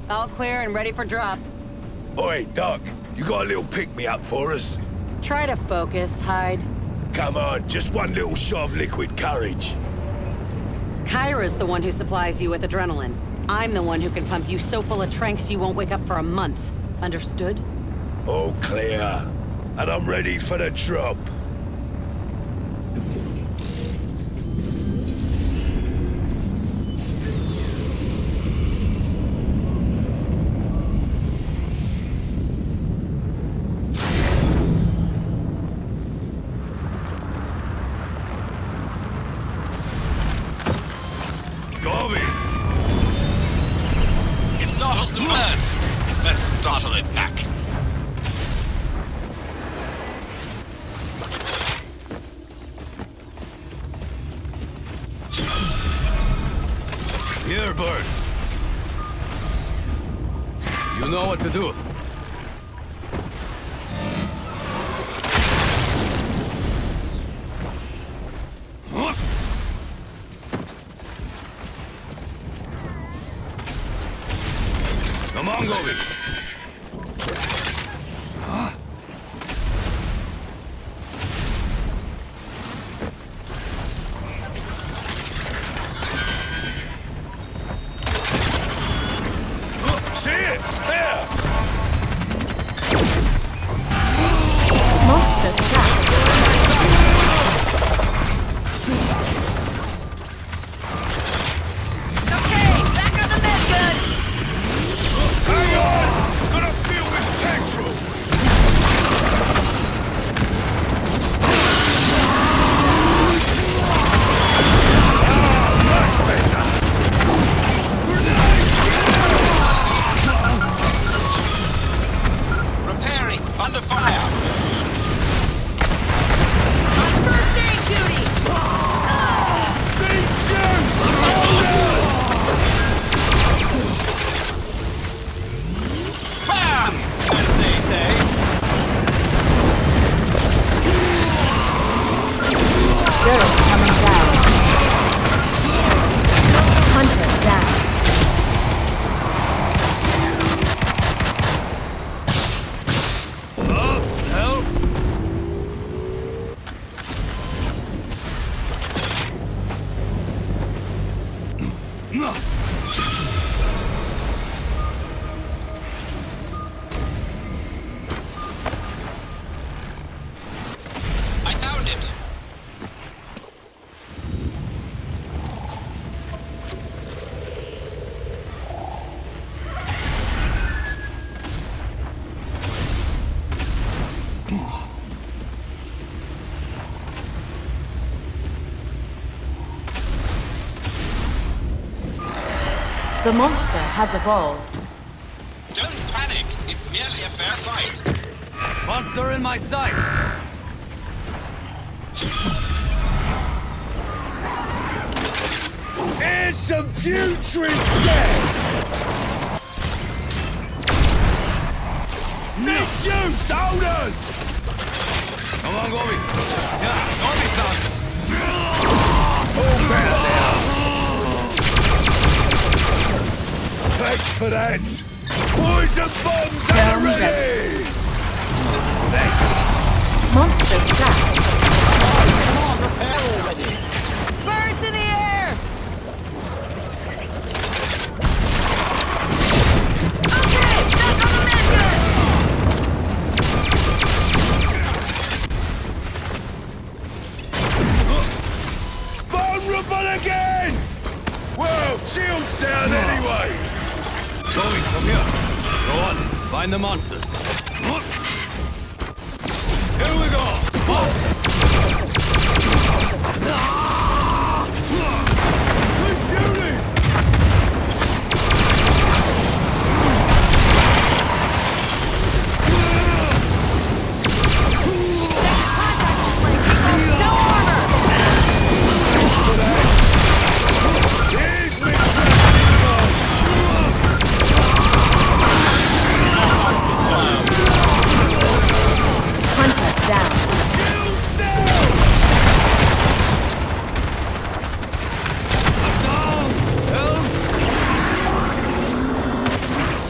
All clear and ready for drop. Oi, Doc, you got a little pick-me-up for us? Try to focus, Hyde. Come on, just one little shot of liquid courage. Kyra's the one who supplies you with adrenaline. I'm the one who can pump you so full of tranks you won't wake up for a month. Understood? All clear. And I'm ready for the drop. It startles some birds. Let's startle it back. Here, bird. You know what to do. Come on, Gobi. See it? There! Monster trap. Okay, back on the med gun! Hang on! Gonna fill with petrol! Much better! Repairing. Under fire. On first aid duty! Big juice! Bam! As they say. Girl coming down. Hunter down. Help! I found it. The monster has evolved. Don't panic. It's merely a fair fight. Monster in my sights! Here's some putrid death! Nick Juice, hold on! Come on, Gobi. Yeah, Gobi-san. All better now! Thanks for that! Poison bombs at the ready! Monster trap. Come on, repair already. Birds in the air! Okay, back on the med gun! Vulnerable again! Well, shield's down anyway! Gobi, come here. Go on, find the monster. Here we go! Monster! Who's shooting? No armor! For that! Here's me! Hunter down. Shields down! I'm down! Help!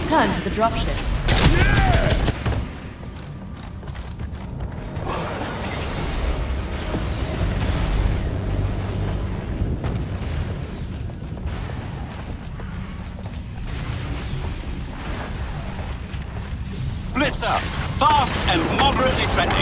return to the dropship. Blitzer! Fast and moderately threatening.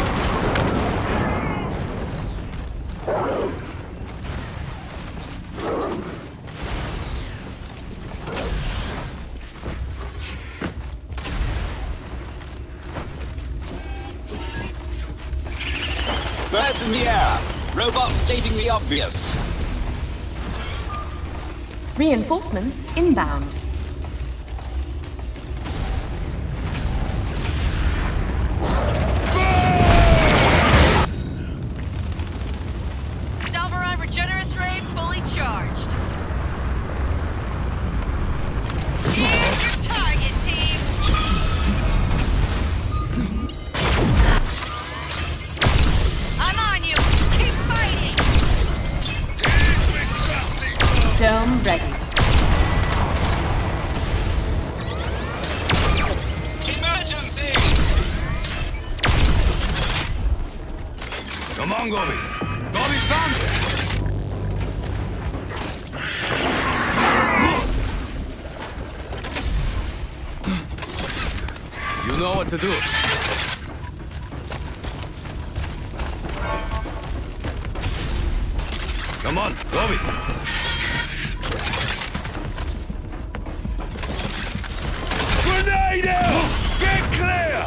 Birds in the air. Robots stating the obvious. Reinforcements inbound. Salvaron Regenerous Ray fully charged. Here's your target, team! I'm on you! Keep fighting! Here's my trusty dog. Dome ready. Emergency! Come on, Gobi. Gobi's found it. You know what to do. Come on, Gobi. Grenade out! Get clear!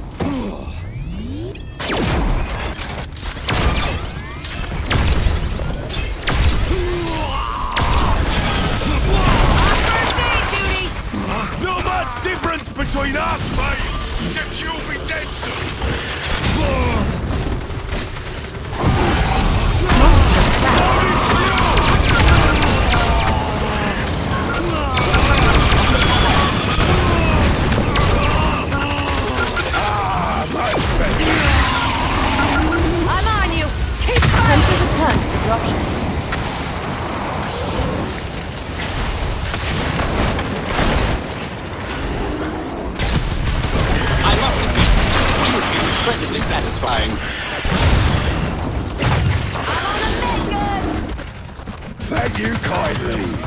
Not much difference between us, mate! Except you'll be dead soon! Much better! I'm on you! Keep Time fighting! to return to the dropship. I must admit, you've been incredibly satisfying. Thank you kindly!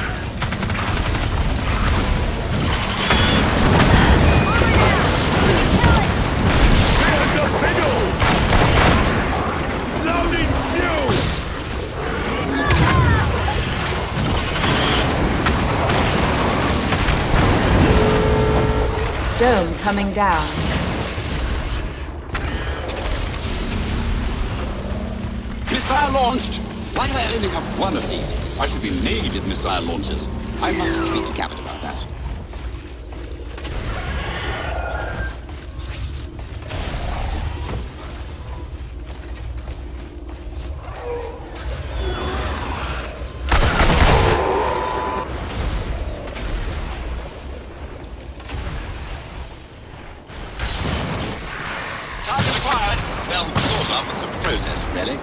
Here's a fiddle! Loading fuel! Dome coming down. Missile launched! Why do I only have one of these? I should be made of missile launchers. I must speak to Cabot about that. Target acquired. Well, sort of. It's a process, really.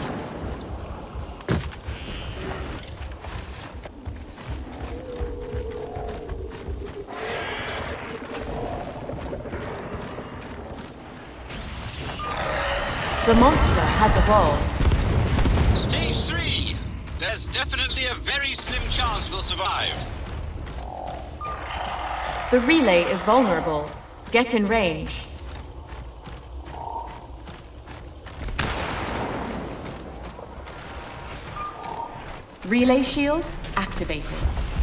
The monster has evolved. Stage 3. There's definitely a very slim chance we'll survive. The relay is vulnerable. Get in range. Relay shield activated.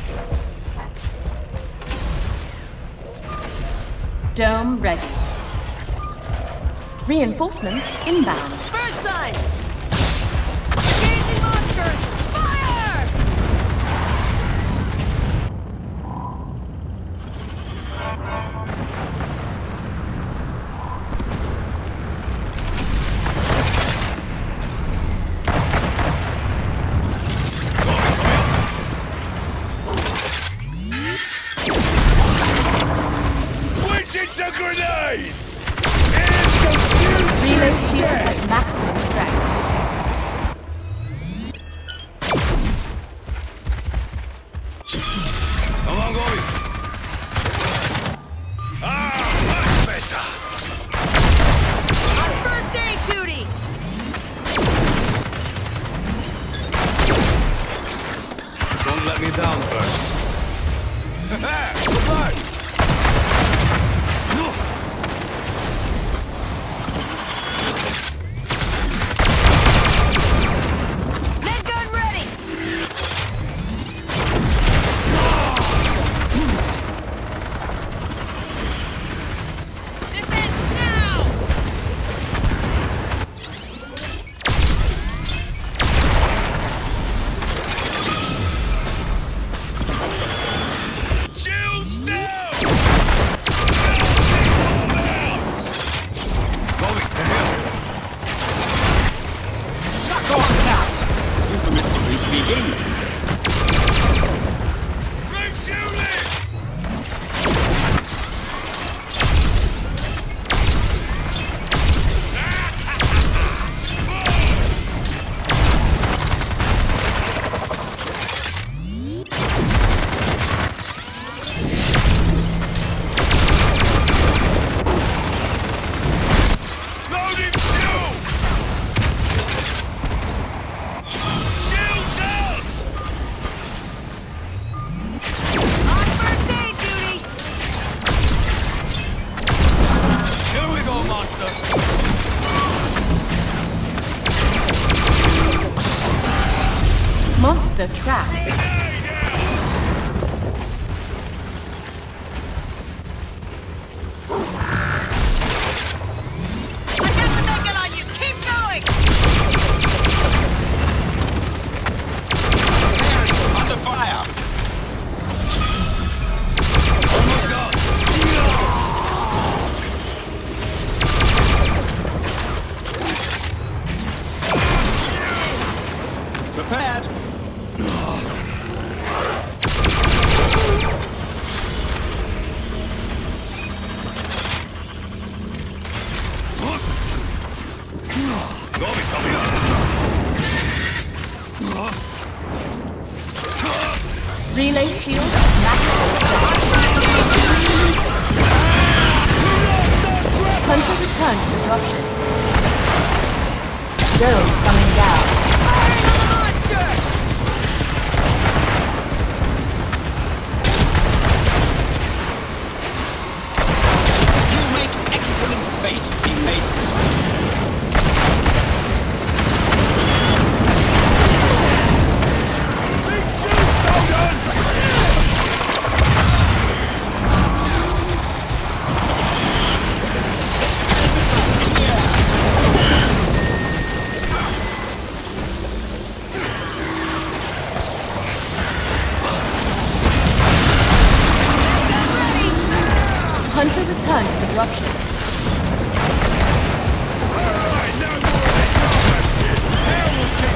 Dome ready. Reinforcements inbound. Bird sign! Engaging monsters! Fire! Switch into grenades! Here's some Relay new shield dead! at maximum strength. Monster trapped. I got the naked on you! Keep going! Under fire! Prepared! Zombie coming up. Relay shield maximum set. Hunter return to the dropship. Dome coming down. You make excellent bait, teammate. Big juice, Odin! Hunter return to the dropship. Alright, no more of this other shit! Now we'll see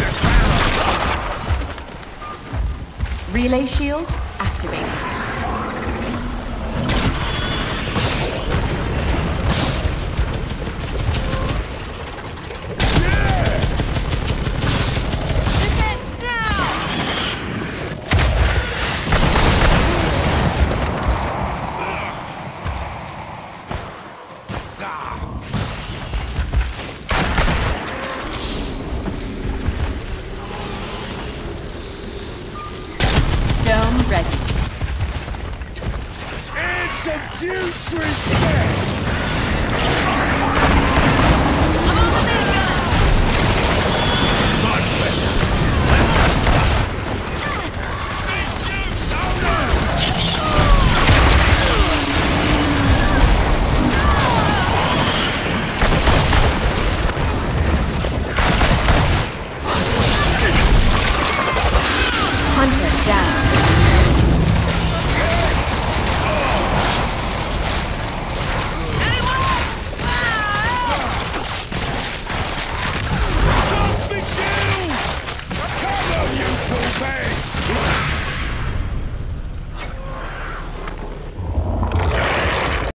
the Relay shield activated. Defense down! Dome ready. Here's some putrid shit! I'm on the naked! Much better. That's the stuff. Big juice, Odin! Hunter down.